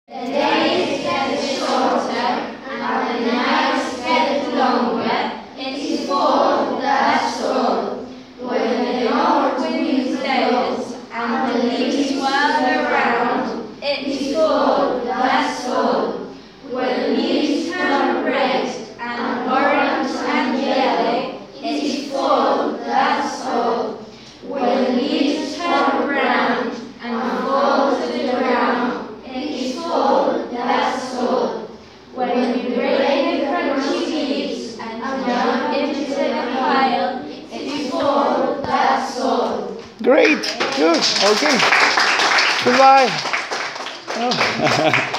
The days get shorter and the nights get longer. It is fall, that's all. When the north wind stays and the leaves swirl around, it is fall, that's all. When the leaves turn red and orange and yellow, it is fall, that's all. When the leaves turn brown and fall to the ground, it is fall, that's all. When you break the crunchy leaves and jump into the pile, it is fall, that's all. Great, good, okay. Goodbye. Oh.